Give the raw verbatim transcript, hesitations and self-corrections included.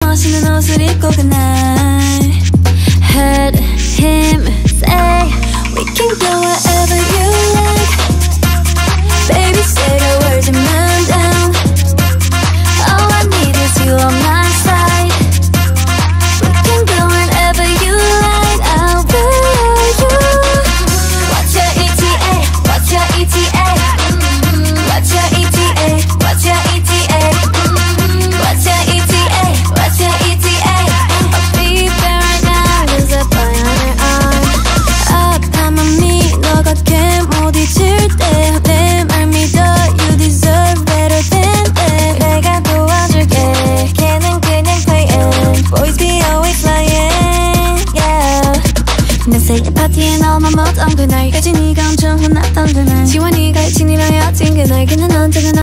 멋있는 옷을 입고 그날 Heard him say we can go wherever you like. Baby say the words and man down. All I need is you on my side. We can go wherever you like. I'll be you. What's your E T A? What's your E T A? What's your E T A? What's your E T A? What's your E T A? What's your E T A? I'll be there right now. There's a boy on her arm. 아파 맘이 너가 걔 못 잊을 때 내 말 믿어. You deserve better than that. 내가 도와줄게. 걔는 그냥 playing. Boys be always lying. Yeah. 내 생일 파티에 너만 못 온 그날. 예진이가 엄청 혼났던 그날. 지원이가 예진이랑 헤어진 그날. 걔는 언제나